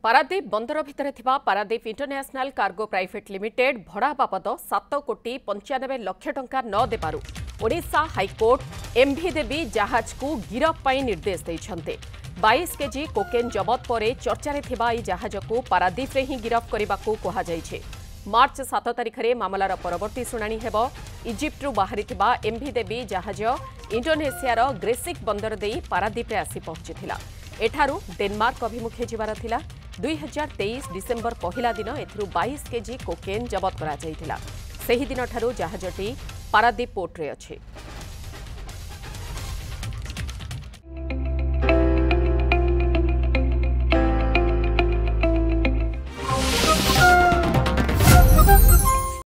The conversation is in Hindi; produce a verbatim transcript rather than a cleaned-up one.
पारादीप बंदर भितर थिबा Paradip international cargo private limited भड़ा बापद सात कोटी पंचानबे लक्ष टंका न देबारु ओडिशा हाईकोर्ट एमवी देवी जहाज को गिरफ पर निर्देश देइछन्ते। बाईस केजी कोकेन जबत पर चर्चा थिबा ई जहाज को पारादीप रे ही गिरफ करबाकू कहा जाइछे। मार्च सात तारिख में मामलार परवर्ती शुणाणी हेब। इजिप्टरू बाहरिथिबा एमवी देवी जहाज इंडोनेशियार ग्रेसिक बंदर देई पारादीप रे आसी पहुंचीथिला। एठारू डेनमार्क अभिमुखे जिबार थिला। दुई हजार तेईस डिसेम्बर पहिला दिन एथिरू बाईस केजी कोकेन जबत करा जाइथिला। सेही दिन ठारू जहाजटी पारादीप पोर्ट रे अछि।